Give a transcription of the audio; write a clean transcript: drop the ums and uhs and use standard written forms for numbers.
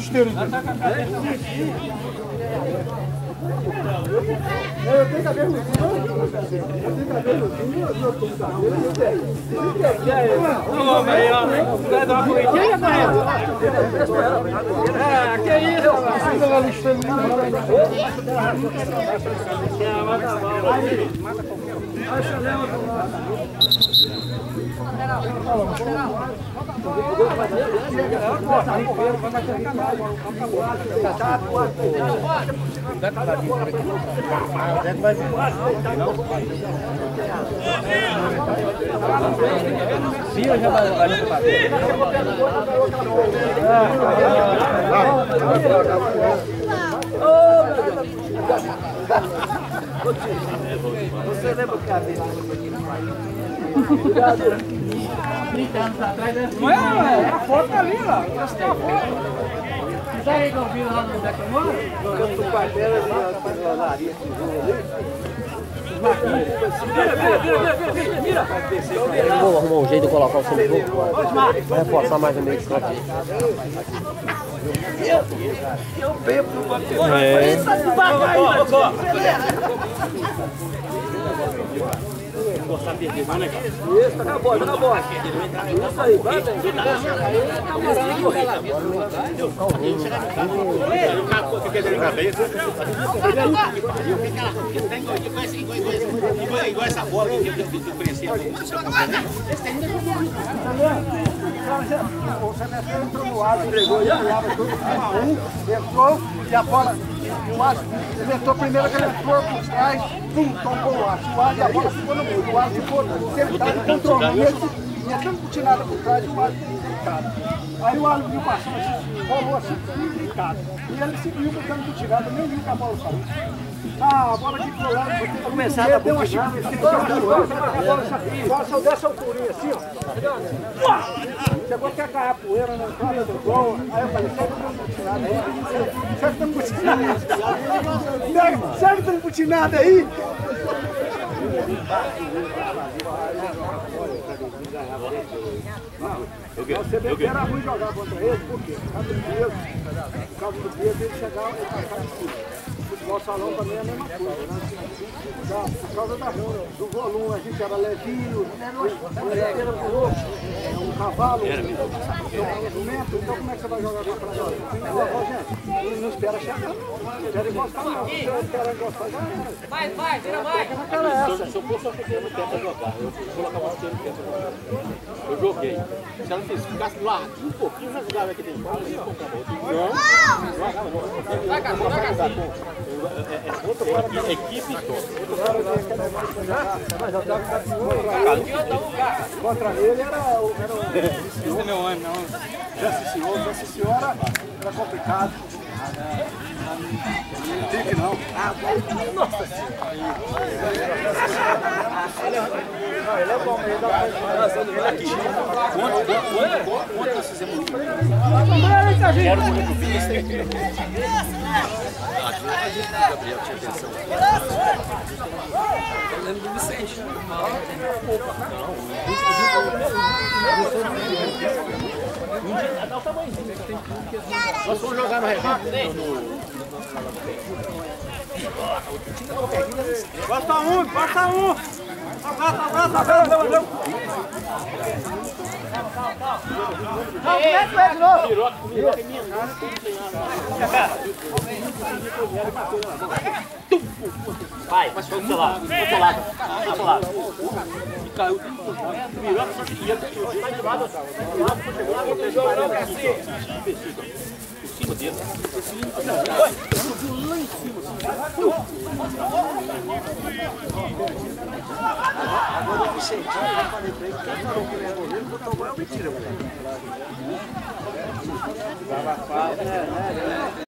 esteira. Eu tenho cabelo no fim. Eu tenho cabelo no fim. Eu tô com cabelo no fim. E aí? Ô, velho, vai dar uma corridinha, correndo? Ah, que isso, Vira já vai no papel. Você lembra que a vez aqui no Obrigado. 30 anos atrás, né? Não é, a foto tá ali, ó. Essa tem a foto. Sabe que eu vi lá no Beco Moro? Eu tô com a dela ali, na olaria, Vou arrumar um jeito de colocar o celular. Vai reforçar mais o meio de campo. eu bebo no papel. Gostar de perder, né, cara? Isso, tá na bola, tá na bola. Isso aí, vai bem. Igual essa bola que eu conheci. O Semestre entrou no ar, entregou e olhava tudo 1-1, entrou e a bola, o Aço, ele entrou primeiro que ele entrou por trás, pum, tombou o Aço e a bola ficou no meio, o Aço ficou sentado, controlando, e ele tinha tanto butinada por trás, quase deitado. Aí o Aço viu passando assim, rolou assim, deitado, e ele seguiu botando butinada, nem viu que a bola saiu. A bola de colado, você começar a deu uma chave, a bola saiu dessa alturinha assim, ó. Chegou até a cair a poeira na entrada do gol, aí eu falei, serve que tem butinada aí? Você vê que era ruim jogar contra ele, por quê? Por causa do peso, ele chegava e passava de cima. Futebol salão também é a mesma coisa, né? Por causa do volume, a gente era levinho, era um cavalo, um jumento, então como é que você vai jogar contra nós? Gente, não espera chegar, espera encostar não, se você espera encostar já era. Vai, vira mais! Se eu fosse, eu fiquei no tempo pra jogar. Eu colocava o tempo pra jogar. Eu joguei. Se ela ficasse lá um pouquinho, já jogava aqui dentro. Não jogava não. Vai, cara, joga assim. É outra equipe Contra ele era o... Esse é meu ano, não. Já senhora era complicado. Não tem que não. Nossa senhora. Ele é bom, ele dá aqui. Quanto nós fizemos? Quero muito Gabriel tinha atenção. Eu lembro do Vicente. Nós fomos jogar no Renato. Basta um! Abraça! Vai, mas foi do seu lado. Do seu lado. E caiu tudo. Virou, só que ia de lado. Por cima dele. Subiu lá em cima. Agora o Vicentinho, eu falei pra ele, quem falou que ele era goleiro, botou o gol é mentira, moleque.